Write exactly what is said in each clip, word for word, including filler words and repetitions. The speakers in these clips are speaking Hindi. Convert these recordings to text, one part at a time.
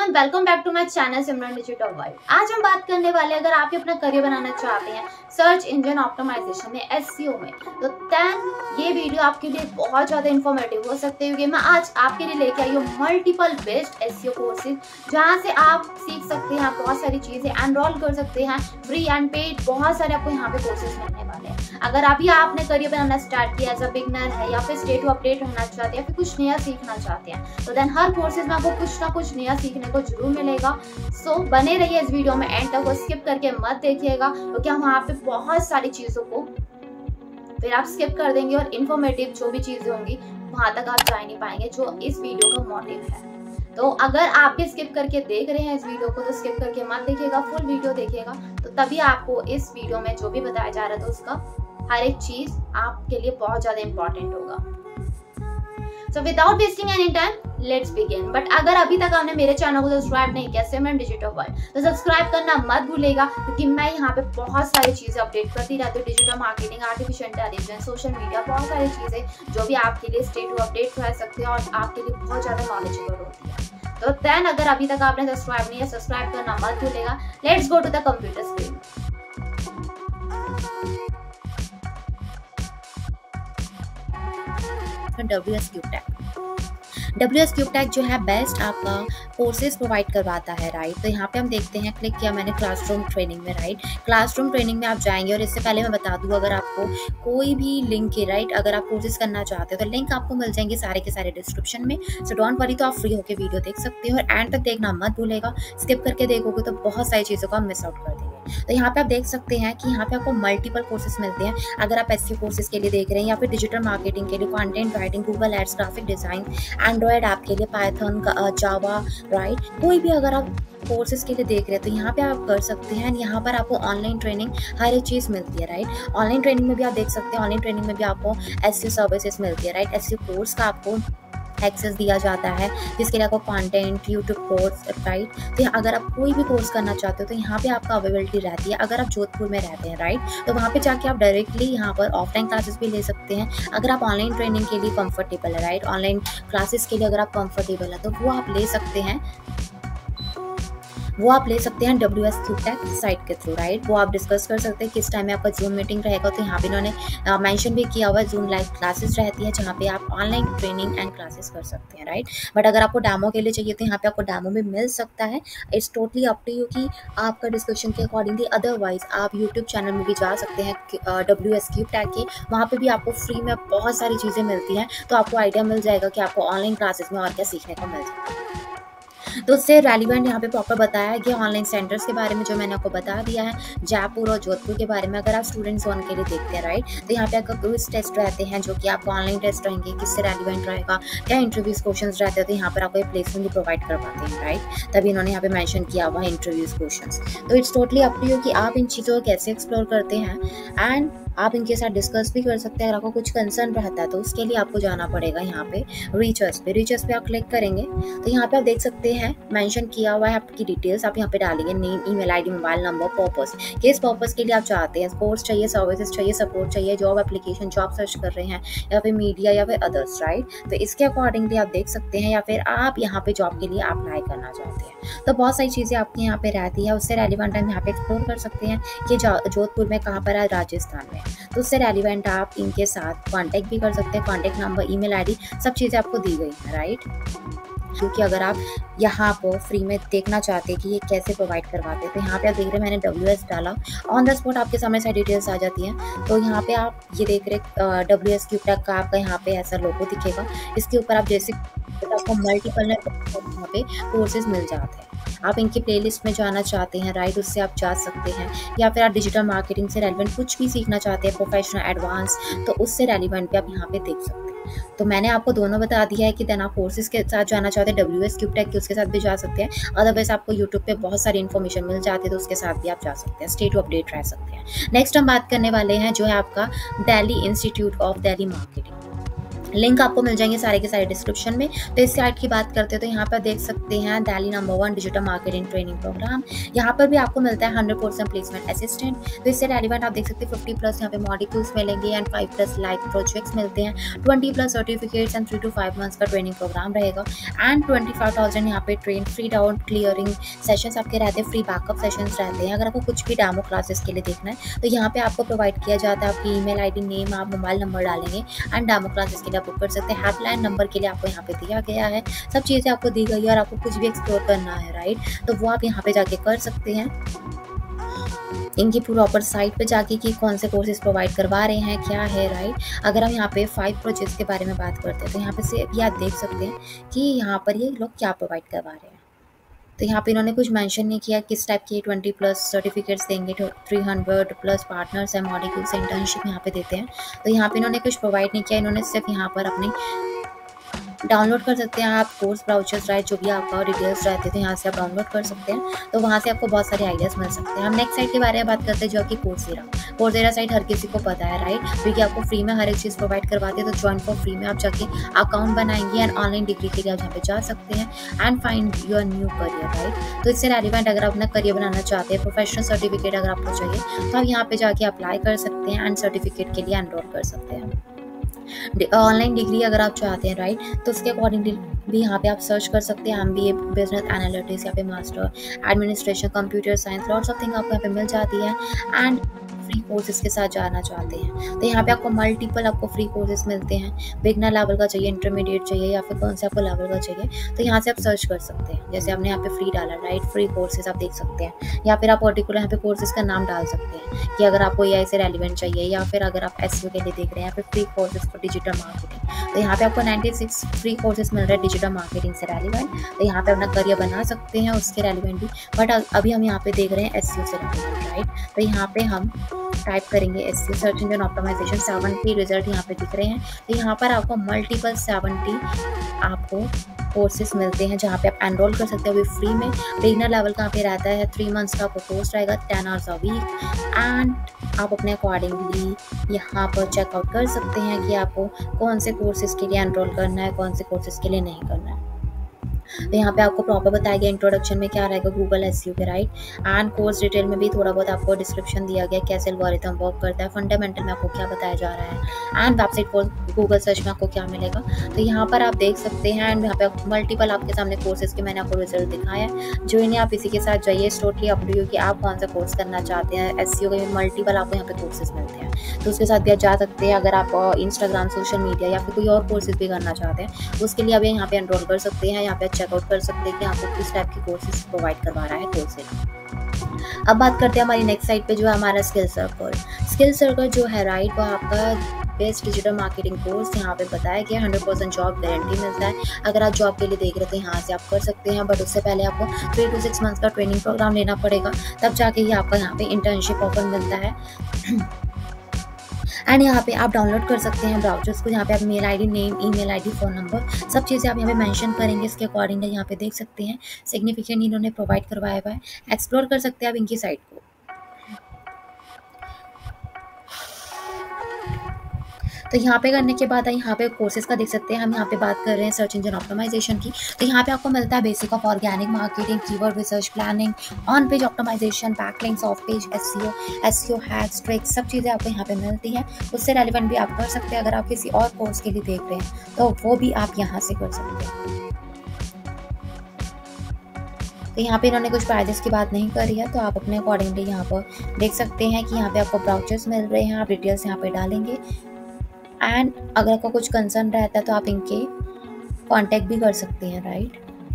Everyone, welcome back to my channel Simran digital world. आज हम बात करने वाले हैं, अगर आप अपना करियर बनाना चाहते हैं सर्च इंजन ऑप्टिमाइजेशन में, एसईओ में, तो देन ये वीडियो आपके लिए बहुत ज़्यादा इन्फॉर्मेटिव हो सकते हैं। मैं आज आपके लिए लेके आई हूँ मल्टीपल बेस्ट एसईओ कोर्सेज, जहाँ से आप सीख सकते हैं, बहुत सारी चीज़ें एनरोल कर सकते हैं, फ्री एंड पेड, बहुत सारे आपको यहाँ पे कोर्सेज मिलने वाले हैं। अगर अभी आपने करियर बनाना स्टार्ट किया एज अ बिगनर है, या फिर स्टे टू अपडेट रहना चाहते हैं, या फिर कुछ नया सीखना चाहते हैं, तो देन हर कोर्सेज में आपको कुछ ना कुछ नया सीखने को जरूर मिलेगा। सो so, बने रहिए इस वीडियो में एंड तक, स्किप करके मत देखिएगा, क्योंकि हम वहाँ पे बहुत सारी चीज़ों को फिर आप स्किप कर देंगे और इन्फॉर्मेटिव जो भी चीज़ें होंगी वहाँ तक आप जा नहीं पाएंगे, जो इस वीडियो का मोटिव है। तो अगर आप भी स्किप करके देख रहे हैं इस वीडियो को, तो स्किप करके मत देखिएगा, फुल वीडियो देखिएगा, तो तभी आपको इस वीडियो में जो भी बताया जा रहा था उसका हर एक चीज़ आपके लिए बहुत ज़्यादा इंपॉर्टेंट होगा। So without wasting any time, let's begin. But अगर अभी तक आपने मेरे चैनल को सब्सक्राइब नहीं किया सिमरन डिजिटल वर्ल्ड, तो सब्सक्राइब करना मत भूलेगा, क्योंकि मैं यहाँ पे बहुत सारी चीज़ें अपडेट करती रहती हूँ। Digital marketing, artificial intelligence, social media, बहुत सारी चीज़ें जो भी आपके लिए स्टे टू अपडेट रह सकते हैं और आपके लिए बहुत ज़्यादा नॉलेजेबल होती है। तो देन अगर अभी तक आपने सब्सक्राइब नहीं है, सब्सक्राइब करना मत भूलेगा। Let's go to the computer screen. W S cube tag W S cube tag जो है बेस्ट आपका कोर्सेज प्रोवाइड करवाता है, राइट। तो यहाँ पे हम देखते हैं, क्लिक किया मैंने क्लासरूम ट्रेनिंग में, राइट। क्लासरूम ट्रेनिंग में आप जाएंगे, और इससे पहले मैं बता दूँ, अगर आपको कोई भी लिंक है, राइट, अगर आप कोर्सेज करना चाहते हो तो लिंक आपको मिल जाएंगे सारे के सारे डिस्क्रिप्शन में। सो डोंट वरी, तो आप फ्री होकर वीडियो देख सकते हो, और एंड तक देखना मत भूलेगा। स्किप करके देखोगे तो बहुत सारी चीज़ों को आप मिस आउट कर देंगे। तो यहाँ पे आप देख सकते हैं कि यहाँ पे आपको मल्टीपल कोर्सेज मिलते हैं। अगर आप एसईओ कोर्सेज के लिए देख रहे हैं, या फिर डिजिटल मार्केटिंग के लिए, content writing, Google ads, graphic design, android app के लिए, पाइथन, जावा, राइट, कोई भी अगर आप कोर्सेज के लिए देख रहे हैं तो यहाँ पे आप कर सकते हैं। यहाँ पर आपको ऑनलाइन ट्रेनिंग हर एक चीज़ मिलती है, राइट। ऑनलाइन ट्रेनिंग में भी आप देख सकते हैं, ऑनलाइन ट्रेनिंग में भी आपको एसईओ सर्विसेज मिलती है, राइट। एसईओ कोर्स का आपको एक्सेस दिया जाता है, जिसके लिए आपको कंटेंट, यूट्यूब कोर्स, राइट। तो अगर आप कोई भी कोर्स करना चाहते हो तो यहाँ पे आपका अवेलेबिलिटी रहती है। अगर आप जोधपुर में रहते हैं, राइट, तो वहाँ पे जाके आप डायरेक्टली यहाँ पर ऑफलाइन क्लासेस भी ले सकते हैं। अगर आप ऑनलाइन ट्रेनिंग के लिए कंफर्टेबल है, राइट, ऑनलाइन क्लासेस के लिए अगर आप कंफर्टेबल है, तो वो आप ले सकते हैं वो आप ले सकते हैं W S cube tag site के थ्रू, राइट। वो आप डिस्कस कर सकते हैं किस टाइम में आपका जूम मीटिंग रहेगा। तो यहाँ पे इन्होंने मेंशन भी किया हुआ है, जूम लाइव क्लासेस रहती है, जहाँ पे आप ऑनलाइन ट्रेनिंग एंड क्लासेस कर सकते हैं, राइट। बट अगर आपको डेमो के लिए चाहिए तो यहाँ पे आपको डेमो भी मिल सकता है। It's totally up to you कि आपका डिस्कशन के अकॉर्डिंगली। अदरवाइज आप यूट्यूब चैनल में भी जा सकते हैं डब्ल्यू एस क्यूब टैग के, वहाँ पर भी आपको फ्री में बहुत सारी चीज़ें मिलती हैं। तो आपको आइडिया मिल जाएगा कि आपको ऑनलाइन क्लासेस में और क्या सीखने को मिल जाएगा। तो उससे रेलिवेंट यहाँ पे प्रॉपर बताया गया ऑनलाइन सेंटर्स के बारे में, जो मैंने आपको बता दिया है, जयपुर और जोधपुर के बारे में। अगर आप स्टूडेंट जोन के लिए देखते हैं, राइट, तो यहाँ पे आपका क्विज टेस्ट रहते हैं, जो कि आपको ऑनलाइन टेस्ट रहेंगे, किससे रेलिवेंट रहेगा, क्या इंटरव्यूज क्वेश्चंस रहते हैं, तो यहाँ पर आपको प्लेसमेंट भी प्रोवाइड करवाते हैं, राइट। तभी इन्होंने यहाँ पे मेंशन किया हुआ है इंटरव्यूज क्वेश्चंस। तो it's totally up to you कि आप इन चीज़ों को कैसे एक्सप्लोर करते हैं, एंड आप इनके साथ डिस्कस भी कर सकते हैं। अगर आपको कुछ कंसर्न रहता है तो उसके लिए आपको जाना पड़ेगा यहाँ पे रीचर्स पे। रीचर्स पे आप क्लिक करेंगे तो यहाँ पे आप देख सकते हैं मेंशन किया हुआ है आपकी डिटेल्स। आप यहाँ पे डालेंगे name, email ID, mobile number, purpose, किस पर्पस के लिए आप चाहते हैं, कोर्स चाहिए, सर्विसेज चाहिए, सपोर्ट चाहिए, जॉब एप्लीकेशन, जॉब सर्च कर रहे हैं, या फिर मीडिया, या फिर अदर्स, राइट। तो इसके अकॉर्डिंगली आप देख सकते हैं, या फिर आप यहाँ पे जॉब के लिए अप्लाई करना चाहते हैं। तो बहुत सारी चीज़ें आपकी यहाँ पे रहती है। उससे रेलिवेंट हम यहाँ पे एक्सप्लोर कर सकते हैं कि जोधपुर में कहाँ पर है, राजस्थान में। तो उससे रेलिवेंट आप इनके साथ कांटेक्ट भी कर सकते हैं। कांटेक्ट नंबर, ईमेल आईडी, सब चीज़ें आपको दी गई हैं, राइट। क्योंकि अगर आप यहाँ पर फ्री में देखना चाहते हैं कि ये कैसे प्रोवाइड करवाते हैं, तो यहाँ पे आप देख रहे हैं मैंने डब्ल्यू एस डाला, ऑन द स्पॉट आपके सामने सारी डिटेल्स आ जाती हैं। तो यहाँ पे आप ये देख रहे डब्ल्यू एस क्यूब टैग का आपका यहाँ पे ऐसा लोगो दिखेगा। इसके ऊपर आप जैसे आपको मल्टीपल यहाँ पे कोर्सेज मिल जाते हैं। आप इनकी प्लेलिस्ट में जाना चाहते हैं, राइट, उससे आप जा सकते हैं। या फिर आप डिजिटल मार्केटिंग से रेलिवेंट कुछ भी सीखना चाहते हैं, प्रोफेशनल, एडवांस, तो उससे रेलिवेंट भी आप यहाँ पे देख सकते हैं। तो मैंने आपको दोनों बता दिया है कि देन आप कोर्सेज के साथ जाना चाहते हैं डब्ल्यू एस क्यूब टैग के, उसके साथ भी जा सकते हैं। अदरवाइज आपको यूट्यूब पे बहुत सारी इन्फॉर्मेशन मिल जाती है, तो उसके साथ भी आप जा सकते हैं, स्टे टू अपडेट रह सकते हैं। नेक्स्ट हम बात करने वाले हैं जो है आपका Delhi institute of Delhi marketing. Link आपको मिल जाएंगे सारे के सारे डिस्क्रिप्शन में। तो इस साइट की बात करते हैं तो यहाँ पर देख सकते हैं Delhi number one digital marketing training programme. यहाँ पर भी आपको मिलता है हंड्रेड परसेंट प्लेसमेंट असिस्टेंट। तो इससे रेलिवेंट आप देख सकते हैं फिफ्टी प्लस यहाँ पे मॉडिक्यूल्स मिलेंगे and five plus live projects मिलते हैं, twenty plus certificates and three to five months का ट्रेनिंग प्रोग्राम रहेगा एंड ट्वेंटी फाइव थाउजेंड यहाँ पे train free doubt clearing sessions आपके रहते हैं, फ्री बैकअप सेशंस रहते हैं। अगर आपको कुछ भी डेमो क्लासेस के लिए देखना है तो यहाँ पे आपको प्रोवाइड किया जाता है, आपकी ईमेल आईडी नेम आप मोबाइल नंबर डालेंगे एंड डेमो क्लासेस के लिए आप बुक कर सकते हैं। हेल्पलाइन नंबर के लिए आपको यहाँ पे दिया गया है, सब चीज़ें आपको दी गई है और आपको कुछ भी एक्सप्लोर करना है राइट, तो वो आप यहाँ पे जाके कर सकते हैं। इनकी प्रॉपर साइट पे जाके कि कौन से कोर्सेज प्रोवाइड करवा रहे हैं क्या है राइट। अगर हम यहाँ पे फाइव प्रोजेक्ट्स के बारे में बात करते हैं तो यहाँ पे से भी आप देख सकते हैं कि यहाँ पर ये लोग क्या प्रोवाइड करवा रहे हैं। तो यहाँ पे इन्होंने कुछ मेंशन नहीं किया किस टाइप के ट्वेंटी प्लस सर्टिफिकेट्स देंगे, थ्री हंड्रेड प्लस पार्टनर्स है, मॉडिक्यूल्स इंटर्नशिप यहाँ पे देते हैं। तो यहाँ पे इन्होंने कुछ प्रोवाइड नहीं किया, इन्होंने सिर्फ यहाँ पर अपनी डाउनलोड कर सकते हैं आप कोर्स ब्राउचर्स राइट, जो भी आपका डिटेल्स रहते हैं तो यहाँ से आप डाउनलोड कर सकते हैं। तो वहाँ से आपको बहुत सारे आइडियाज़ मिल सकते हैं। हम नेक्स्ट साइट के बारे में बात करते हैं जो कि कोर्सेरा। कोर्सेरा साइट हर किसी को पता है राइट, क्योंकि आपको फ्री में हर एक चीज़ प्रोवाइड करवाते हैं। तो ज्वाइन फॉर फ्री में आप जाके अकाउंट बनाएंगे एंड ऑनलाइन डिग्री के लिए आप यहाँ पे जा सकते हैं and find your new career right. तो इससे रेलिवेंट अगर आप अपना करियर बनाना चाहते हैं, प्रोफेशनल सर्टिफिकेट अगर आपको चाहिए तो आप यहाँ पे जाके अप्लाई कर सकते हैं एंड सर्टिफिकेट के लिए एनरोल कर सकते हैं। ऑनलाइन डिग्री अगर आप चाहते हैं राइट तो उसके अकॉर्डिंगली भी यहाँ पे आप सर्च कर सकते हैं, M B A business analytics या पे master administration computer science lots of thing आपको यहाँ पे मिल जाती है एंड फ्री कोर्सेज के साथ जाना चाहते हैं तो यहाँ पे आपको मल्टीपल आपको फ्री कोर्सेज मिलते हैं। बिगनर लेवल का चाहिए, इंटरमीडिएट चाहिए या फिर कौन से आपको लेवल का चाहिए तो यहाँ से आप सर्च कर सकते हैं। जैसे आपने यहाँ पे फ्री डाला राइट, फ्री कोर्सेज आप देख सकते हैं या फिर आप पर्टिकुलर यहाँ पे कोर्सेज का नाम डाल सकते हैं कि अगर आपको ए आई से रेलिवेंट चाहिए या फिर अगर आप एस के लिए देख रहे हैं यहाँ पे free courses for digital marketing. तो यहाँ पे आपको नाइन्टी सिक्स फ्री कोर्सेज मिल रहे हैं डिजिटल मार्केटिंग से रेलिवेंट। तो यहाँ पे अपना करियर बना सकते हैं उसके रेलिवेंट भी, बट अभी हम यहाँ पे देख रहे हैं एस से रेलिवेंट राइट। तो यहाँ पे हम टाइप करेंगे S C search engine optimization, seventy result यहाँ पे दिख रहे हैं। तो यहाँ पर आपको मल्टीपल सेवेंटी आपको कोर्सेज मिलते हैं जहाँ पे आप एनरोल कर सकते हैं अभी फ्री में। बिगिनर लेवल का पे रहता है, थ्री मंथ्स का आपको कोर्स रहेगा, ten hours a week and आप अपने अकॉर्डिंगली यहाँ पर चेकआउट कर सकते हैं कि आपको कौन से कोर्सेज के लिए एनरोल करना है, कौन से कोर्सेज के लिए नहीं करना है। तो यहाँ पे आपको प्रॉपर बताया गया इंट्रोडक्शन में क्या रहेगा गूगल एसईओ के राइट, एंड कोर्स डिटेल में भी थोड़ा बहुत आपको डिस्क्रिप्शन दिया गया कैसे एल्गोरिथम वर्क करता है, फंडामेंटल में आपको क्या बताया जा रहा है and website for Google search में आपको क्या मिलेगा। तो यहाँ पर आप देख सकते हैं एंड यहाँ पे मल्टीपल आपके सामने कोर्सेज के मैंने आपको रिजल्ट दिखाया है। जो इन्हें आप इसी के साथ जाइए, टोटली अप टू यू कि आप कौन सा कोर्स करना चाहते हैं। एसईओ के मल्टीपल आपको यहाँ पे कोर्सेज मिलते हैं तो उसके साथ भी आप जा सकते हैं। अगर आप इंस्टाग्राम सोशल मीडिया या फिर कोई और कोर्सेज भी करना चाहते हैं तो उसके लिए आप यहाँ पे एनरोल कर सकते हैं, यहाँ पे चेकआउट कर सकते हैं कि आपको किस टाइप के कोर्सेज प्रोवाइड करवा रहा है कोर्सेरा। अब बात करते हैं हमारी नेक्स्ट साइट पे जो है हमारा स्किल सर्कल। स्किल सर्कल जो है राइट वो आपका बेस्ट डिजिटल मार्केटिंग कोर्स यहाँ पे बताया गया, हंड्रेड परसेंट जॉब गारंटी मिलता है। अगर आप जॉब के लिए देख रहे थे यहाँ से आप कर सकते हैं, बट उससे पहले आपको थ्री टू सिक्स मंथ्स का ट्रेनिंग प्रोग्राम लेना पड़ेगा, तब जाके ही आपका यहाँ पे इंटर्नशिप ऑफर मिलता है। एंड यहाँ पे आप डाउनलोड कर सकते हैं ब्राउचर्स को, यहाँ पे आप mail ID name email ID phone number सब चीज़ें आप यहाँ पे मेंशन करेंगे, इसके अकॉर्डिंग यहाँ पे देख सकते हैं सिग्निफिकेंट इन्होंने प्रोवाइड करवाया हुआ है। एक्सप्लोर कर सकते हैं आप इनकी साइट को। तो यहाँ पे करने के बाद यहाँ पे कोर्सेज का देख सकते हैं। हम यहाँ पे बात कर रहे हैं सर्च इंजन ऑप्टिमाइजेशन की, तो यहाँ पे आपको मिलता है basic of organic marketing, keyword research, planning, on page optimization, backlinks, off page SEO, SEO hacks, tricks सब चीज़ें आपको यहाँ पे मिलती हैं। उससे रेलिवेंट भी आप कर सकते हैं। अगर आप किसी और कोर्स के लिए देख रहे हैं तो वो भी आप यहाँ से कर सकते हैं। तो यहाँ पे इन्होंने कुछ प्राइजेस की बात नहीं करी है, तो आप अपने अकॉर्डिंगली यहाँ पर देख सकते हैं कि यहाँ पे आपको ब्राउचर्स मिल रहे हैं, आप डिटेल्स यहाँ पे डालेंगे एंड अगर आपका कुछ कंसर्न रहता है तो आप इनके कांटेक्ट भी कर सकते हैं राइट।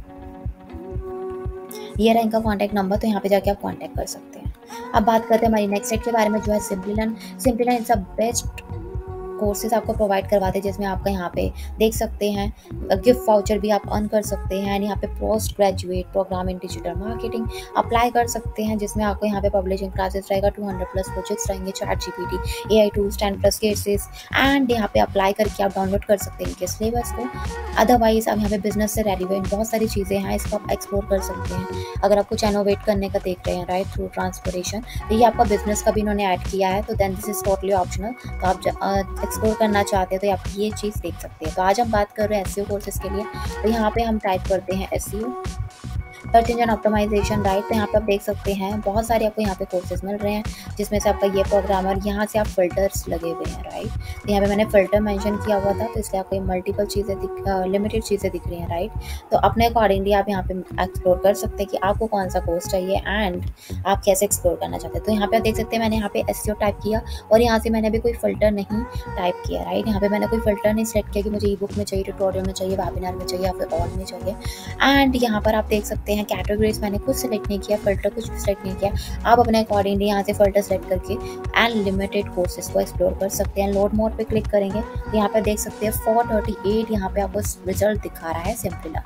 ये रहा इनका कांटेक्ट नंबर, तो यहाँ पे जाके आप कांटेक्ट कर सकते हैं। अब बात करते हैं हमारी नेक्स्ट साइट के बारे में जो है Simplilearn. Simplilearn is the best courses आपको प्रोवाइड करवाते हैं, जिसमें आपका यहाँ पे देख सकते हैं गिफ्ट वाउचर भी आप अर्न कर सकते हैं। यहाँ पे post graduate programme in digital marketing apply कर सकते हैं, जिसमें आपको यहाँ पे पब्लिशिंग क्लासेस रहेगा, टू हंड्रेड प्लस प्रोजेक्ट्स रहेंगे, ChatGPT, AI tools, ten plus cases and यहाँ पे अप्लाई करके आप डाउनलोड कर सकते हैं इनके सिलेबस को। अदरवाइज आप यहाँ पे बिजनेस से रेलिवेंट बहुत सारी चीज़ें हैं, इसको आप एक्सप्लोर कर सकते हैं। अगर आप कुछ इनोवेट करने का देख रहे हैं राइट थ्रू ट्रांसपोर्टेशन, तो ये आपका बिजनेस का भी इन्होंने ऐड किया है, तो then this is totally optional, तो आप एक्सप्लोर करना चाहते हैं तो आप ये चीज़ देख सकते हैं। तो आज हम बात कर रहे हैं एसईओ कोर्सेज़ के लिए। तो यहाँ पे हम टाइप करते हैं SEO, search engine optimization, right. तो यहाँ पे आप देख सकते हैं बहुत सारे आपको यहाँ पे कोर्सेज मिल रहे हैं, जिसमें से आपका ये प्रोग्रामर, यहाँ से आप फिल्टर्स लगे हुए हैं, राइट। तो यहाँ पे मैंने फ़िल्टर मेंशन किया हुआ था, तो इसलिए आपको मल्टीपल चीज़ें दिख लिमिटेड चीज़ें दिख रही हैं, राइट। तो अपने अकॉर्डिंगली आप यहाँ पे एक्सप्लोर कर सकते हैं कि आपको कौन सा कोर्स चाहिए एंड आप कैसे एक्सप्लोर करना चाहते हैं। तो यहाँ पे आप देख सकते हैं मैंने यहाँ पे एसईओ टाइप किया और यहाँ से मैंने भी कोई फ़िल्टर नहीं टाइप किया, राइट। यहाँ पे मैंने कोई फ़िल्टर नहीं सेलेक्ट किया कि मुझे ई बुक में चाहिए, ट्यूटोरियल में चाहिए, वेबिनार में चाहिए या फिर ऑल में चाहिए। एंड यहाँ पर आप देख सकते हैं कैटेगरीज मैंने कुछ सेलेक्ट नहीं किया, फिल्टर कुछ भी सेलेक्ट नहीं किया। आप अपने अकॉर्डिंगली यहाँ से फिल्टर सेलेक्ट करके एंड लिमिटेड कोर्सेज को एक्सप्लोर कर सकते हैं। लोड मोड पे क्लिक करेंगे तो यहाँ पे देख सकते हैं फोर थर्टी एट यहाँ पे आपको रिजल्ट दिखा रहा है सिंपली।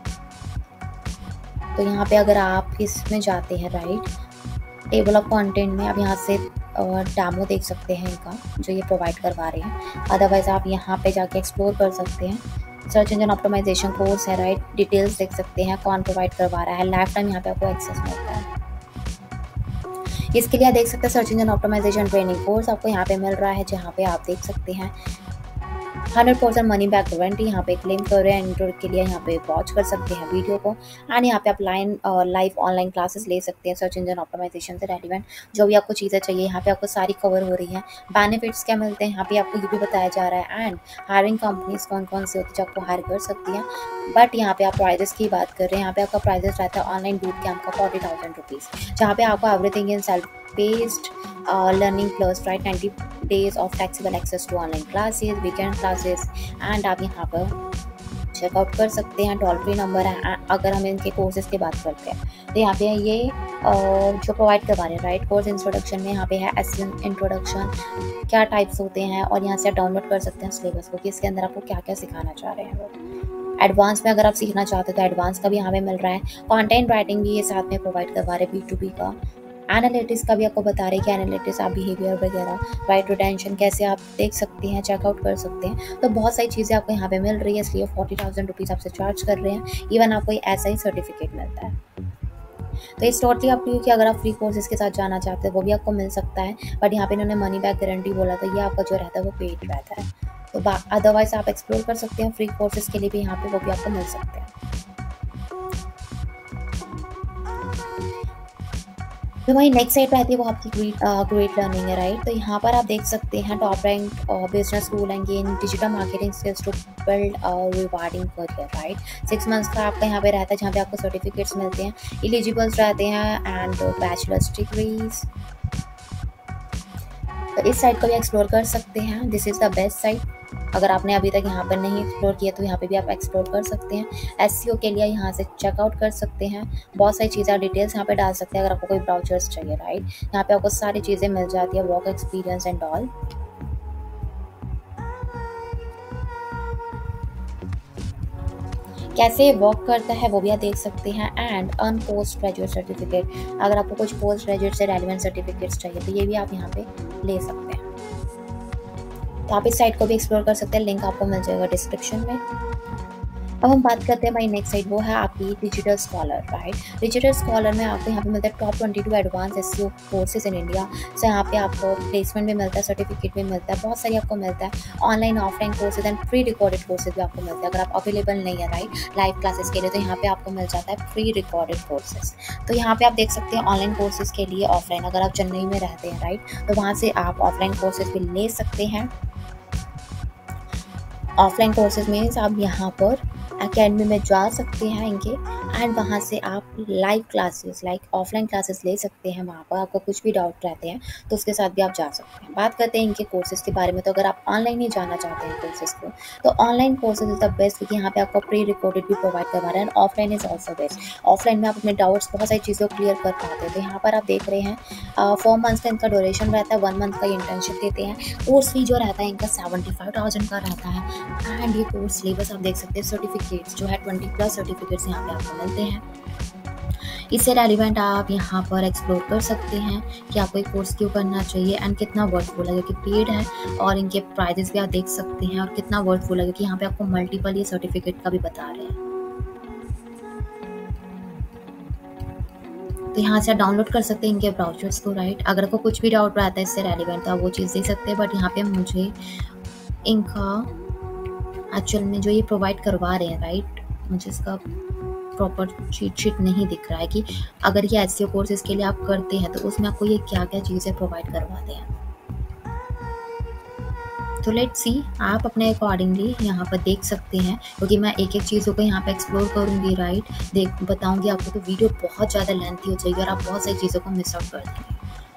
तो यहाँ पे अगर आप इसमें जाते हैं, राइट, टेबल ऑफ कंटेंट में, आप यहाँ से और डेमो देख सकते हैं इनका जो ये प्रोवाइड करवा रहे हैं। अदरवाइज आप यहाँ पे जाके एक्सप्लोर कर सकते हैं। सर्च इंजन ऑप्टिमाइजेशन कोर्स है, राइट, डिटेल्स देख सकते हैं कौन प्रोवाइड करवा रहा है, लाइफ टाइम यहाँ पे आपको एक्सेस मिलता है। इसके लिए आप देख सकते हैं search engine optimization training course आपको यहाँ पे मिल रहा है, जहाँ पे आप देख सकते हैं hundred percent money back guarantee यहाँ पे क्लेम कर रहे हैं। इंटर के लिए यहाँ पे वॉच कर सकते हैं वीडियो को एंड यहाँ पे आप लाइन लाइव ऑनलाइन क्लासेस ले सकते हैं सर्च इंजन ऑप्टिमाइजेशन से रेलिवेंट जो भी आपको चीज़ें चाहिए यहाँ पे आपको सारी कवर हो रही हैं। बेनिफिट्स क्या मिलते हैं यहाँ पे आपको ये भी बताया जा रहा है एंड हायरिंग कंपनीज कौन कौन सी होती है जो आपको हायर कर सकती हैं। बट यहाँ पे आप प्राइजेस की बात कर रहे हैं, यहाँ पे आपका प्राइजेस रहता है ऑनलाइन बूट कैंप का फोर्टी थाउजेंड रुपीज़, जहाँ पे आपको everything in self paced uh, learning plus, right, ninety days of flexible access to online classes, weekend classes and आप यहाँ पर चेकआउट कर सकते हैं। टोल फ्री नंबर है अगर हम इनके कोर्सेज की बात करते हैं तो यहाँ पे ये जो प्रोवाइड करवा रहे हैं, राइट। कोर्स इंट्रोडक्शन में यहाँ पे है एसईओ इंट्रोडक्शन, क्या टाइप्स होते हैं और यहाँ से डाउनलोड कर सकते हैं सिलेबस को कि इसके अंदर आपको क्या क्या सिखाना चाह रहे हैं वो। एडवांस में अगर आप सीखना चाहते हो तो एडवांस का भी यहाँ पे मिल रहा है। कंटेंट राइटिंग भी ये साथ में प्रोवाइड करवा रहे हैं, बी टू बी का। एनालिटिक्स का भी आपको बता रहे हैं कि एनालिटिक्स आप बिहेवियर वगैरह, राइट, रिटेंशन कैसे आप देख सकते हैं, चेकआउट कर सकते हैं। तो बहुत सारी चीज़ें आपको यहाँ पे मिल रही है, इसलिए फोर्टी थाउजेंड रुपीज़ आपसे चार्ज कर रहे हैं। इवन आपको ऐसा ही सर्टिफिकेट मिलता है। तो इस टोटली आप कि अगर आप फ्री कोर्सेज के साथ जाना चाहते हैं वो भी आपको मिल सकता है, बट यहाँ पे इन्होंने मनी बैक गारंटी बोला तो ये आपका जो रहता है वो पेड रहता है। तो अदरवाइज आप एक्सप्लोर कर सकते हैं फ्री कोर्सेज के लिए भी, यहाँ पे वो भी आपको मिल सकते हैं। जो हमारी नेक्स्ट साइट रहती है वो आपकी ग्रेट ग्रेट लर्निंग है, राइट। तो यहाँ पर आप देख सकते हैं top rank business school and gain digital marketing skills to build rewarding career, right. Six months का आपका यहाँ पे रहता है, जहाँ पे आपको सर्टिफिकेट्स मिलते हैं, एलिजिबल्स रहते हैं एंड बैचलर्स डिग्रीज। तो इस साइट को भी एक्सप्लोर कर सकते हैं। This is the best site. अगर आपने अभी तक यहाँ पर नहीं एक्सप्लोर किया तो यहाँ पे भी आप एक्सप्लोर कर सकते हैं। एसईओ के लिए यहाँ से चेकआउट कर सकते हैं, बहुत सारी चीज़ें डिटेल्स यहाँ पे डाल सकते हैं अगर आपको कोई ब्राउचर्स चाहिए, राइट। यहाँ पे आपको सारी चीज़ें मिल जाती है, वर्क एक्सपीरियंस एंड ऑल। कैसे वर्क करता है वो भी आप देख सकते हैं and earn post graduate certificate, अगर आपको कुछ पोस्ट ग्रेजुएट से रेलिवेंट सर्टिफिकेट्स चाहिए तो ये भी आप यहाँ पे ले सकते हैं। तो आप इस साइट को भी एक्सप्लोर कर सकते हैं, लिंक आपको मिल जाएगा डिस्क्रिप्शन में। अब हम बात करते हैं हमारी नेक्स्ट साइट, वो है आपकी digital scholar, right. Digital scholar में आपको यहाँ पे मिलता है top twenty two advance SEO courses in India. So यहाँ पे आपको प्लेसमेंट भी मिलता है, सर्टिफिकेट भी मिलता है, बहुत सारी आपको मिलता है। Online offline courses and free recorded courses भी आपको मिलता है अगर आप अवेलेबल नहीं है, राइट, लाइव क्लासेस के लिए, तो यहाँ पे आपको मिल जाता है फ्री रिकॉर्डेड कोर्सेज। तो यहाँ पे आप देख सकते हैं ऑनलाइन कोर्सेज के लिए ऑफलाइन, अगर आप चेन्नई में रहते हैं, राइट, तो वहाँ से आप ऑफलाइन कोर्सेज भी ले सकते हैं। ऑफलाइन कोर्सेज मीन्स आप यहाँ पर एकेडमी में जा सकते हैं इनके एंड वहाँ से आप live classes like offline classes ले सकते हैं। वहाँ पर आपको कुछ भी डाउट रहते हैं तो उसके साथ भी आप जा सकते हैं। बात करते हैं इनके कोर्सेज के बारे में, तो अगर आप ऑनलाइन ही जाना चाहते हैं कोर्सेज को तो online courses is the best, क्योंकि यहाँ पे आपको प्री रिकॉर्डेड भी प्रोवाइड करवा रहे हैं। Offline is also best, offline में आप अपने डाउट्स बहुत सारी चीज़ों को क्लियर कर पाते हैं। तो यहाँ पर आप देख रहे हैं फोर मंथ्स का इनका ड्यूरेशन रहता है, वन मंथ का इंटर्नशिप देते हैं। कोर्स फी जो रहता है इनका सेवेंटी फाइव थाउजेंड का रहता है एंड ये कोर्स सिलेबस आप देख सकते हैं, सर्टिफिकेट्स जो है ट्वेंटी प्लस सर्टिफिकेट्स यहाँ पे आपको मिलते हैं। इससे रेलिवेंट आप यहाँ पर एक्सप्लोर कर सकते हैं कि आपको एक कोर्स क्यों करना चाहिए एंड कितना वर्थफुल है, क्योंकि पेड है और इनके प्राइजेस भी आप देख सकते हैं और कितना वर्थफुल है, क्योंकि यहाँ पे आपको मल्टीपल ये सर्टिफिकेट का भी बता रहे हैं। तो यहाँ से आप डाउनलोड कर सकते हैं इनके ब्राउचर्स को, राइट। अगर आपको कुछ भी डाउट रहता है इससे रेलिवेंट तो आप वो चीज़ देख सकते हैं, बट यहाँ पे मुझे इनका एक्चुअल में जो ये प्रोवाइड करवा रहे हैं, राइट, मुझे इसका प्रॉपर चीट शीट नहीं दिख रहा है कि अगर ये एसईओ कोर्स इसके लिए आप करते हैं तो उसमें आपको ये क्या क्या चीज़ें प्रोवाइड करवाते हैं। तो लेट्स सी, आप अपने अकॉर्डिंगली यहाँ पर देख सकते हैं, क्योंकि मैं एक एक चीज़ों को यहाँ पे एक्सप्लोर करूँगी, राइट, देख बताऊँगी आपको, तो वीडियो बहुत ज़्यादा लेंथी हो जाएगी और आप बहुत सारी चीज़ों को मिस आउट कर देंगे।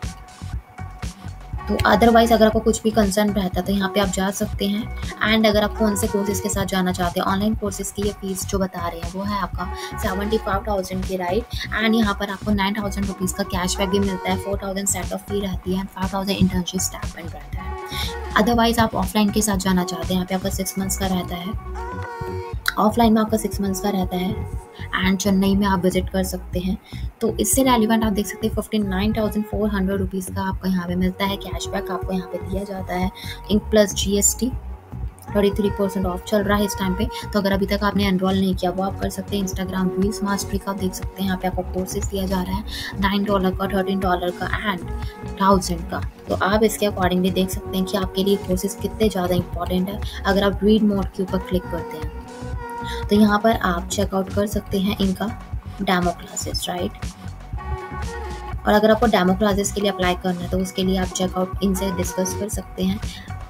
तो अदरवाइज़ अगर आपको कुछ भी कंसर्न रहता है तो यहाँ पे आप जा सकते हैं। एंड अगर आप कौन से कोर्सेज़ के साथ जाना चाहते हैं, ऑनलाइन कोर्सेज़ की ये फीस जो बता रहे हैं वो है आपका सेवेंटी फाइव थाउजेंड की, राइट। एंड यहाँ पर आपको नाइन थाउजेंड रुपीज़ का कैशबैक भी मिलता है, four thousand set off fee रहती है and five thousand internship stipend रहता है। अदरवाइज़ आप ऑफलाइन के साथ जाना चाहते हैं, यहाँ पे आपका सिक्स मंथ्स का रहता है, ऑफलाइन में आपका सिक्स मंथ्स का रहता है एंड चेन्नई में आप विजिट कर सकते हैं। तो इससे रेलिवेंट आप देख सकते हैं fifty nine thousand four hundred rupees का आपको यहाँ पे मिलता है कैशबैक, आपको यहाँ पे दिया जाता है inc plus GST. Thirty three percent off चल रहा है इस टाइम पे। तो अगर अभी तक आपने एनरोल नहीं किया वो आप कर सकते हैं। इंस्टाग्राम रील्स मास्टरी का आप देख सकते हैं, यहाँ पे आपको कोर्सेज दिया जा रहा है नाइन डॉलर का, थर्टीन डॉलर का एंड थाउजेंड का। तो आप इसके अकॉर्डिंगली देख सकते हैं कि आपके लिए कोर्सेज कितने ज़्यादा इंपॉर्टेंट है। अगर आप रीड मोड के ऊपर क्लिक करते हैं तो यहाँ पर आप चेकआउट कर सकते हैं इनका डेमो क्लासेस, राइट। और अगर आपको डेमो क्लासेस के लिए अप्लाई करना है तो उसके लिए आप चेकआउट इनसे डिस्कस कर सकते हैं,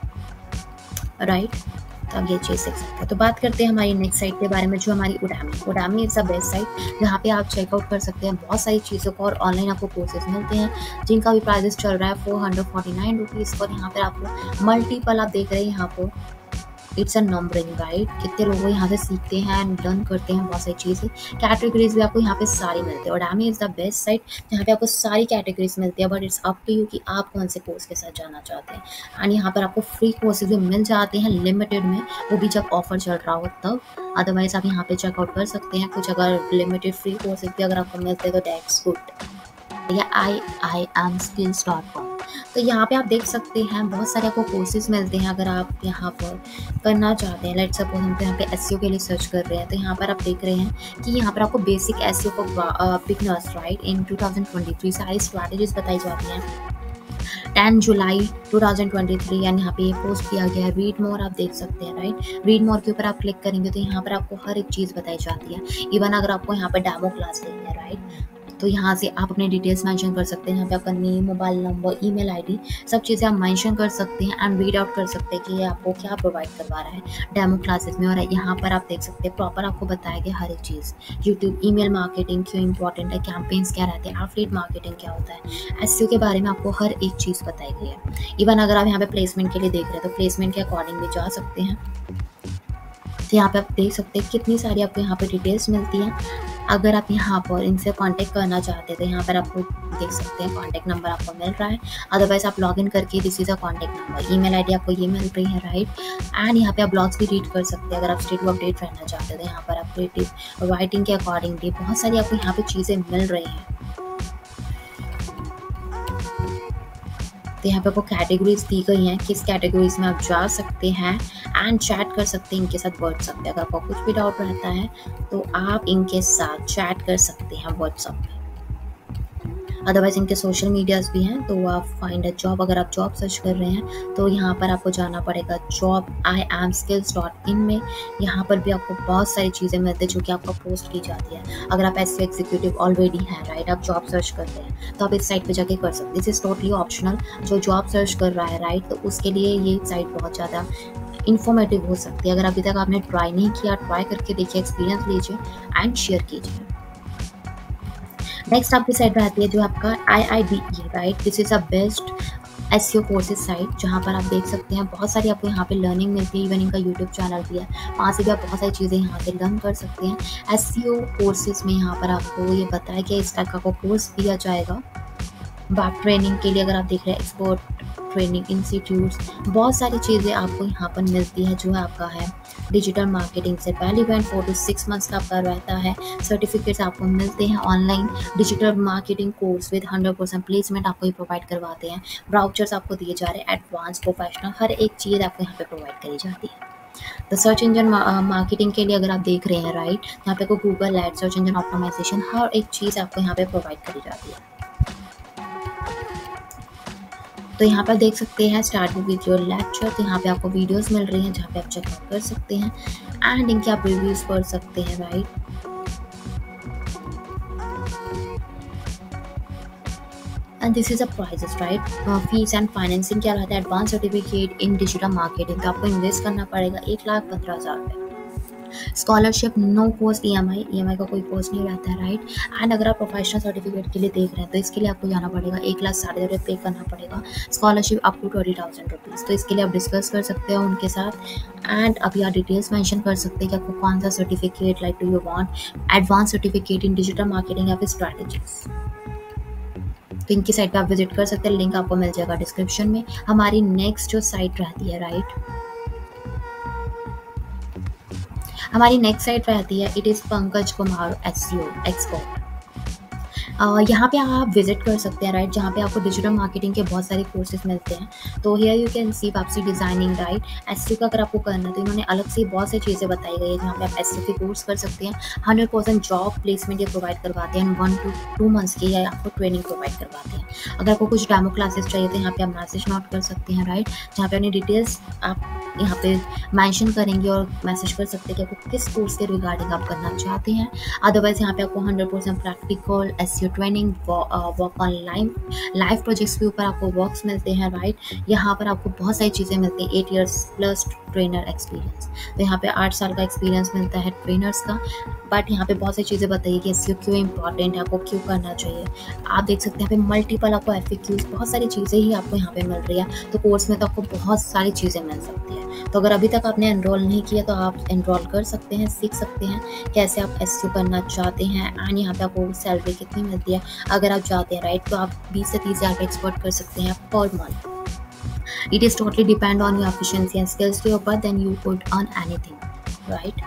राइट। तो आप ये चीज़ सीख सकते हैं। तो बात करते हैं हमारी नेक्स्ट साइट के बारे में, जो हमारी Udemy Udemy is the best site, जहाँ पे आप चेकआउट कर सकते हैं बहुत सारी चीज़ों को और ऑनलाइन आपको कोर्सेज मिलते हैं जिनका भी प्राइजेस चल रहा है four hundred forty nine rupees पर। यहाँ पर आपको मल्टीपल आप देख रहे हैं, यहाँ पर इट्स अ नंबरिंग, राइट, कितने लोग यहाँ से सीखते हैं एंड लर्न करते हैं बहुत सारी चीज़ें। कैटेगरीज भी आपको यहाँ पे सारी मिलती है। Udemy is the best site जहाँ पे आपको सारी कैटेगरीज मिलती है, but it's up to you कि आप कौन से कोर्स के साथ जाना चाहते हैं। एंड यहाँ पर आपको फ्री कोर्सेज भी मिल जाते हैं लिमिटेड में, वो भी जब ऑफर चल रहा हो तब। अदरवाइज आप यहाँ पे चेकआउट कर सकते हैं कुछ अगर लिमिटेड फ्री कोर्सेज भी अगर आपको मिलते हैं तो दैट्स गुड। या I I M skills dot com, तो यहाँ पे आप देख सकते हैं बहुत सारे आपको कोर्सेज मिलते हैं अगर आप यहाँ पर करना चाहते हैं। लेट्स सपोज हम तो यहाँ पे एसईओ के लिए सर्च कर रहे हैं, तो यहाँ पर आप देख रहे हैं कि यहाँ पर आपको basic SEO for beginners, right, in two thousand twenty three सारी स्ट्रैटेजीज बताई जाती हैं। Ten July two thousand twenty three यानी यहाँ पे ये पोस्ट किया गया है। रीड मोर आप देख सकते हैं, राइट। रीड मोर के ऊपर आप क्लिक करेंगे तो यहाँ पर आपको हर एक चीज़ बताई जाती है। इवन अगर आपको यहाँ पर डेमो क्लास लेनी है, राइट, तो यहाँ से आप अपने डिटेल्स मेंशन कर सकते हैं। यहाँ पे आपका name, mobile number, email ID, सब चीज़ें आप मेंशन कर सकते हैं एंड रीड आउट कर सकते हैं कि ये आपको क्या प्रोवाइड करवा रहा है डेमो क्लासेस में। और यहाँ पर आप देख सकते हैं प्रॉपर आपको बताया गया हर एक चीज़। यूट्यूब ईमेल मार्केटिंग क्यों इंपॉर्टेंट है, कैंपेन्स क्या रहते हैं, एफिलिएट मार्केटिंग क्या होता है, एसईओ के बारे में आपको हर एक चीज़ बताई गई है। इवन अगर आप यहाँ पे प्लेसमेंट के लिए देख रहे हैं तो प्लेसमेंट के अकॉर्डिंग भी जा सकते हैं। तो यहाँ पे आप देख सकते हैं कितनी सारी आपको यहाँ पे डिटेल्स मिलती हैं। अगर आप यहाँ पर इनसे कांटेक्ट करना चाहते हैं तो यहाँ पर आपको देख सकते हैं कांटेक्ट नंबर आपको मिल रहा है। अदरवाइज आप लॉगिन करके this is a contact number, email ID आपको ये मिल रही है, राइट। एंड यहाँ पे आप ब्लॉग्स भी रीड कर सकते हैं अगर आप स्टेट अपडेट रहना चाहते हैं तो यहाँ पर आप क्रिएटिव राइटिंग के अकॉर्डिंगली बहुत सारी आपको यहाँ पे चीज़ें मिल रही हैं। तो यहाँ पे आपको कैटेगरीज दी गई हैं, किस कैटेगरीज में आप जा सकते हैं एंड चैट कर सकते हैं, इनके साथ व्हाट्सएप पे। अगर आपको कुछ भी डाउट रहता है तो आप इनके साथ चैट कर सकते हैं व्हाट्सएप पे। अदरवाइज इनके सोशल मीडियाज़ भी हैं, तो आप फाइंड अ जॉब, अगर आप जॉब सर्च कर रहे हैं तो यहाँ पर आपको जाना पड़ेगा job I M skills dot in में। यहाँ पर भी आपको बहुत सारी चीज़ें मिलती हैं जो कि आपको पोस्ट की जाती है। अगर आप एसईओ एग्जीक्यूटिव ऑलरेडी हैं, राइट, आप जॉब सर्च कर रहे हैं तो आप इस साइट पे जाके कर सकते हैं। This is totally optional. जो जॉब सर्च कर रहा है, राइट, तो उसके लिए ये साइट बहुत ज़्यादा इन्फॉर्मेटिव हो सकती है। अगर अभी तक आपने ट्राई नहीं किया, ट्राई करके देखिए, एक्सपीरियंस लीजिए एंड शेयर कीजिए। नेक्स्ट आपकी साइट रहती है जो आपका I I D E, right. This is a best SEO courses site जहाँ पर आप देख सकते हैं बहुत सारी आपको यहाँ पे लर्निंग मिलती है। इवन इनका यूट्यूब चैनल भी है, वहाँ से भी आप बहुत सारी चीज़ें यहाँ से लर्न कर सकते हैं। एसईओ कोर्सेज में यहाँ पर आपको ये बताया कि इस टाइप का आपको कोर्स दिया जाएगा। बैक ट्रेनिंग के लिए अगर आप देख रहे हैं एक्सपर्ट ट्रेनिंग इंस्टीट्यूट्स, बहुत सारी चीज़ें आपको यहाँ पर मिलती है जो है आपका है डिजिटल मार्केटिंग से पहले event four to six months का आपका रहता है। सर्टिफिकेट्स आपको मिलते हैं online digital marketing course with hundred percent placement आपको ये प्रोवाइड करवाते हैं। ब्राउचर्स आपको दिए जा रहे हैं एडवांस प्रोफेशनल, हर एक चीज़ आपको यहाँ पे प्रोवाइड करी जाती है। तो सर्च इंजन मार्केटिंग के लिए अगर आप देख रहे हैं, राइट, यहाँ पे को Google ad, search engine optimisation, हर एक चीज़ आपको यहाँ पे प्रोवाइड करी जाती है। तो यहाँ पर देख सकते हैं स्टार्ट विद योर लेक्चर। तो यहाँ पे आपको वीडियोस मिल रही हैं जहाँ पे आप चेकआउट कर सकते हैं एंड इनके आप रिव्यूज़ पढ़ सकते हैं, right. And this is a prices, right. Fees and financing क्या रहता है, advance certificate in digital marketing, तो आपको इन्वेस्ट करना पड़ेगा एक लाख पंद्रह हज़ार रुपये। Scholarship no cost E M I, E M I का कोई कॉस्ट नहीं रहता है, राइट। एंड अगर आप प्रोफेशनल सर्टिफिकेट के लिए देख रहे हैं तो इसके लिए आपको जाना पड़ेगा एक लाख साठ हज़ार पे करना पड़ेगा। Scholarship up to twenty thousand rupees, तो इसके लिए आप डिस्कस कर सकते हो उनके साथ एंड अभी आप डिटेल्स मेंशन कर सकते हैं कि आपको कौन सा certificate like to you want, advance certificate in digital marketing या फिर स्ट्रैटेजीज। तो इनकी साइट पे आप विजिट कर सकते हैं, लिंक आपको मिल जाएगा डिस्क्रिप्शन में। हमारी नेक्स्ट जो साइट रहती है, राइट, हमारी नेक्स्ट साइट रहती है it is Pankaj Kumar SEO expert. यहाँ पे आप विजिट कर सकते हैं, राइट, जहाँ पे आपको डिजिटल मार्केटिंग के बहुत सारे कोर्सेज मिलते हैं। तो here you can see website designing, right, SEO का अगर आपको करना है तो इन्होंने अलग से बहुत सी चीज़ें बताई गई है जहाँ पे आप एसईओ के कोर्स कर सकते हैं। हंड्रेड परसेंट जॉब प्लेसमेंट ये प्रोवाइड करवाते हैं, वन टू टू मंथ्स की या आपको ट्रेनिंग प्रोवाइड करवाते हैं। अगर आपको कुछ डेमो क्लासेस चाहिए तो यहाँ पे आप मैसेज नोट कर सकते हैं, राइट, जहाँ पे अपनी डिटेल्स आप यहाँ पे मेंशन करेंगे और मैसेज कर सकते हैं कि आपको किस कोर्स के रिगार्डिंग आप करना चाहते हैं। अदरवाइज यहाँ पे आपको hundred percent practical SEO training, work on live live projects के ऊपर आपको वर्क्स मिलते हैं, राइट। यहाँ पर आपको बहुत सारी चीज़ें मिलती हैं, eight years plus trainer experience, तो यहाँ पे आठ साल का एक्सपीरियंस मिलता है ट्रेनर्स का। बट यहाँ पे बहुत सारी चीज़ें बताइए कि एसईओ क्यों इंपॉर्टेंट है, आपको क्यों करना चाहिए। आप देख सकते हैं यहाँ पे मल्टीपल आपको एफएक्यूज, बहुत सारी चीज़ें ही आपको यहाँ पे मिल रही है। तो कोर्स में तो आपको बहुत सारी चीज़ें मिल सकती है। तो अगर अभी तक आपने एनरोल नहीं किया तो आप एनरोल कर सकते हैं, सीख सकते हैं कैसे आप एसईओ करना चाहते हैं एंड यहाँ पे आपको सैलरी कितनी मिलती है अगर आप चाहते हैं, राइट। तो आप बीस से तीस हज़ार का एक्सपोर्ट कर सकते हैं per month. It is totally depend on your efficiency and skills के ऊपर, then you could earn anything, right.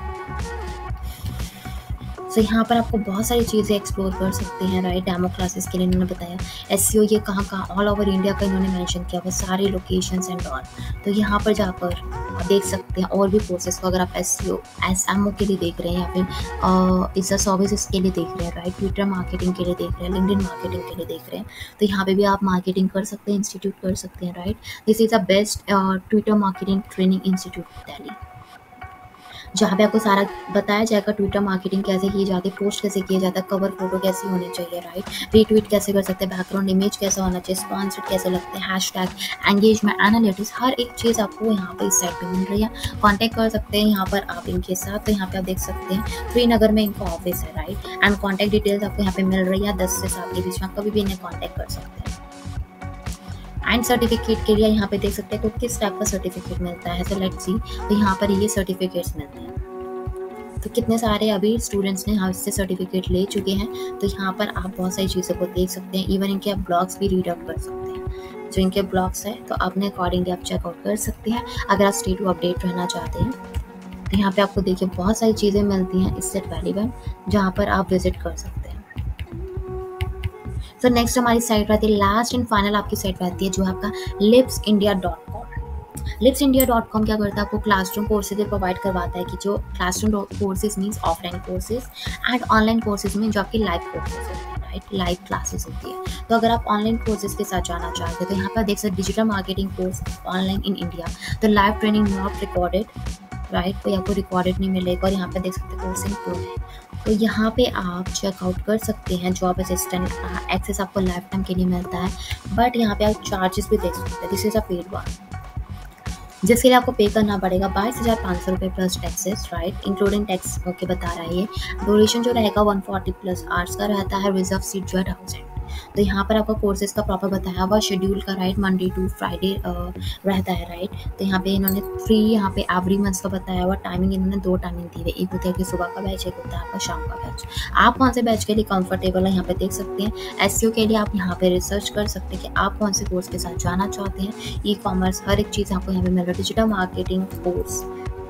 So so, यहाँ पर आपको बहुत सारी चीज़ें एक्सप्लोर कर सकते हैं, राइट। डेमो क्लासेस के लिए इन्होंने बताया एसईओ ये कहाँ कहाँ ऑल ओवर इंडिया का इन्होंने मेंशन किया, वो सारे लोकेशंस एंड ऑल। तो यहाँ पर जाकर आप देख सकते हैं और भी कोर्सेज को, अगर आप एसईओ एसएमओ के लिए देख रहे हैं या फिर इस सर्विसेज के लिए देख रहे हैं, राइट, ट्विटर मार्केटिंग के लिए देख रहे हैं, लिंक्डइन मार्केटिंग के लिए देख रहे हैं, तो यहाँ पे भी आप मार्केटिंग कर सकते हैं, इंस्टीट्यूट कर सकते हैं, right. This is a best Twitter marketing training institute Delhi, जहाँ पे आपको सारा बताया जाएगा ट्विटर मार्केटिंग कैसे की जाती है, पोस्ट कैसे किया जाता है, कवर फोटो कैसी होनी चाहिए, राइट, रीट्वीट कैसे कर सकते हैं, बैकग्राउंड इमेज कैसा होना चाहिए, स्पॉन्सर्ड कैसे लगते हैं, हैशटैग, एंगेजमेंट, एनालिटिक्स, हर एक चीज़ आपको यहाँ पे इस साइट पे मिल रही है। कॉन्टैक्ट कर सकते हैं यहाँ पर आप इनके साथ। तो यहाँ पे आप देख सकते हैं श्रीनगर में इनका ऑफिस है, राइट, एंड कॉन्टैक्ट डिटेल्स आपको यहाँ पे मिल रही है। दस से सात के बीच में कभी भी इन्हें कॉन्टैक्ट कर सकते हैं। एंड सर्टिफिकेट के लिए यहाँ पे देख सकते हैं तो किस टाइप का सर्टिफिकेट मिलता है। सो लेट्स सी, तो यहाँ पर ये सर्टिफिकेट्स मिलते हैं। तो कितने सारे अभी स्टूडेंट्स ने यहाँ इससे सर्टिफिकेट ले चुके हैं। तो यहाँ पर आप बहुत सारी चीज़ों को देख सकते हैं, इवन इनके आप ब्लॉग्स भी रीड आउट कर सकते हैं। जो इनके ब्लॉग्स है तो अपने अकॉर्डिंगली आप चेकआउट कर सकते हैं अगर आप स्टे टू अपडेट रहना चाहते हैं। तो यहाँ पे आपको देखिए बहुत सारी चीज़ें मिलती हैं इससे रेलिवेंट, जहाँ पर आप विजिट कर सकते हैं। तो नेक्स्ट हमारी साइट रहती है, लास्ट एंड फाइनल आपकी साइट रहती है जो आपका lips India dot com. Lips India dot com क्या करता है, आपको क्लासरूम कोर्सेज प्रोवाइड करवाता है कि जो classroom courses means offline courses and online courses में जो आपकी लाइव कोर्सेज होती है, राइट, लाइव क्लासेस होती है। तो अगर आप ऑनलाइन कोर्सेज के साथ जाना चाहते हैं तो यहाँ पर देख सकते digital marketing course online in India, तो live training not recorded, right, तो आपको रिकॉर्डेड नहीं मिलेगा। और यहाँ पे देख सकते कोर्स इन प्रो है, तो यहाँ पे आप चेकआउट कर सकते हैं। जॉब असिस्टेंट एक्सेस आपको लाइफ टाइम के लिए मिलता है, बट यहाँ पे आप चार्जेस भी देख सकते हैं। This is a paid one, जिसके लिए आपको पे करना पड़ेगा बाईस हज़ार पाँच सौ रुपये plus taxes, right, including tax okay बता रहा है ये। ड्यूरेशन जो रहेगा वन फोर्टी प्लस आवर्स का रहता है, रिजर्व सीट जो है थाउजेंड। तो यहाँ पर आपका कोर्सेज का प्रॉपर बताया हुआ शेड्यूल का, राइट, मंडे टू फ्राइडे रहता है, राइट। तो यहाँ पे इन्होंने फ्री यहाँ पे एवरी मंथ का बताया हुआ। टाइमिंग इन्होंने दो टाइमिंग दी है, एक होता है कि सुबह का बैच, एक होता है आपका शाम का बैच। आप कौन से बैच के लिए कंफर्टेबल है यहाँ पे देख सकते हैं। एसईओ के लिए आप यहाँ पे रिसर्च कर सकते हैं कि आप कौन से कोर्स के साथ जाना चाहते हैं। ई कॉमर्स हर एक चीज़ आपको यहाँ पे मिल रहा है, डिजिटल मार्केटिंग कोर्स।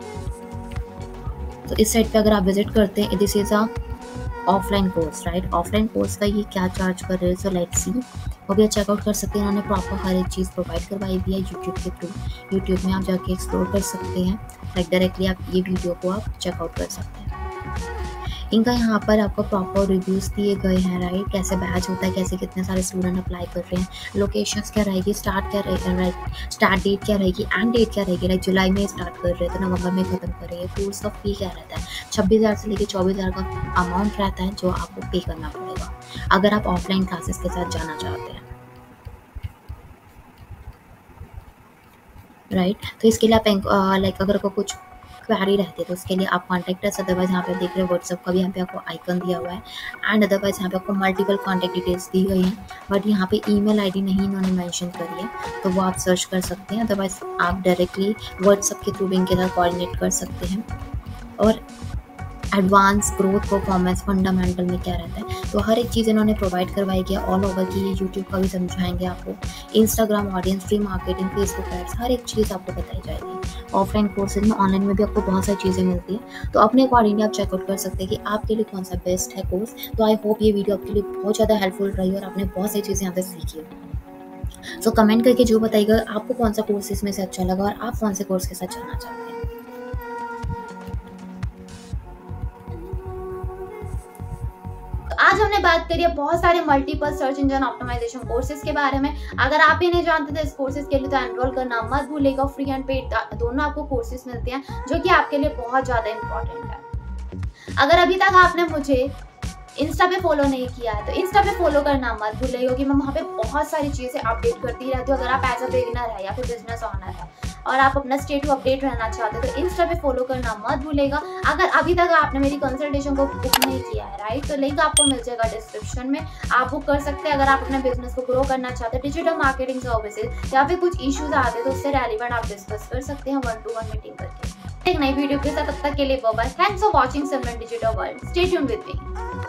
तो इस साइट पे अगर आप विजिट करते हैं, this is a offline course, right, offline course का ये क्या चार्ज कर रहे हैं, सो लेट्स सी, वो भी चेकआउट कर सकते हैं। इन्होंने प्रॉपर हर एक चीज़ प्रोवाइड करवाई भी है यूट्यूब के थ्रू। यूट्यूब में आप जाके एक्सप्लोर कर सकते हैं, लाइक डायरेक्टली आप ये वीडियो को आप चेकआउट कर सकते हैं। इनका यहाँ पर आपको प्रॉपर रिव्यूज़ दिए गए हैं, राइट, कैसे बैच होता है, कैसे कितने सारे स्टूडेंट अप्लाई कर रहे हैं, लोकेशंस क्या रहेगी, स्टार्ट क्या रहेगा, राइट, स्टार्ट डेट क्या रहेगी, एंड डेट क्या रहेगी, राइट, जुलाई में स्टार्ट कर रहे हैं तो नवंबर में ख़त्म करेंगे, कोर्स का फ़ी क्या रहता है, छब्बीस हज़ार से लेकर चौबीस हज़ार का अमाउंट रहता है जो आपको पे करना पड़ेगा अगर आप ऑफलाइन क्लासेस के साथ जाना चाहते हैं, राइट। तो इसके लिए आप लाइक अगर आपको कुछ क्वेरी रहती है तो उसके लिए आप कॉन्टैक्ट अस, अदरवाइज यहाँ पे देख रहे हैं व्हाट्सअप का भी यहाँ पे आपको आइकन दिया हुआ है, एंड अदरवाइज यहाँ पे आपको मल्टीपल कॉन्टैक्ट डिटेल्स दी गई हैं, बट यहाँ पे ईमेल आईडी नहीं इन्होंने मेंशन करी है तो वो आप सर्च कर सकते हैं, अदरवाइज आप डायरेक्टली व्हाट्सअप के थ्रू भी इनके साथ कोऑर्डिनेट कर सकते हैं। और एडवांस ग्रोथ परफॉर्मेंस फंडामेंटल में क्या रहता है तो हर एक चीज़ इन्होंने प्रोवाइड करवाई गया ऑल ओवर की, ये यूट्यूब का भी समझाएंगे आपको, Instagram audience, free marketing, Facebook ads, हर एक चीज़ आपको बताई जाएगी। ऑफलाइन कोर्सेज में, ऑनलाइन में भी आपको बहुत सारी चीज़ें मिलती हैं तो अपने अकॉर्डिंगली आप चेकआउट कर सकते हैं कि आपके लिए कौन सा बेस्ट है कोर्स। तो आई होप ये वीडियो आपके लिए बहुत ज़्यादा हेल्पफुल रही और आपने बहुत सारी चीज़ें यहाँ से सीखी हो। सो कमेंट करके जो बताइएगा आपको कौन सा कोर्स इसमें से अच्छा लगा और आप कौन से कोर्स के साथ जाना चाहते हैं। आज हमने बात करी है बहुत सारे multiple search engine optimisation courses के बारे में। अगर आप ये नहीं जानते थे इस कोर्सेज के लिए तो एनरोल करना मत भूलिएगा। फ्री एंड पेड दोनों आपको कोर्सेज मिलते हैं जो कि आपके लिए बहुत ज्यादा इंपॉर्टेंट है। अगर अभी तक आपने मुझे इंस्टा पे फॉलो नहीं किया है तो इंस्टा पे फॉलो करना मत भूलिएगा क्योंकि मैं वहाँ पे बहुत सारी चीज़ें अपडेट करती रहती हूँ। अगर आप एज अ बिगिनर है या फिर बिजनेस ऑनर है और आप अपना स्टेट टू अपडेट रहना चाहते हो तो इंस्टा पे फॉलो करना मत भूलिएगा। अगर अभी तक आपने मेरी कंसल्टेशन को बुक नहीं किया है, राइट, तो लिंक आपको मिल जाएगा डिस्क्रिप्शन में, आप बुक कर सकते हैं। अगर आप अपने बिजनेस को ग्रो करना चाहते हैं, डिजिटल मार्केटिंग सर्विसेज या फिर कुछ इश्यूज आते हैं तो उससे रेलिवेंट आप डिस्कस कर सकते हैं वन टू वन मीटिंग करके। एक नई वीडियो के साथ, तब तक के लिए bye bye. Thanks for watching Simran digital world. Stay tuned with me.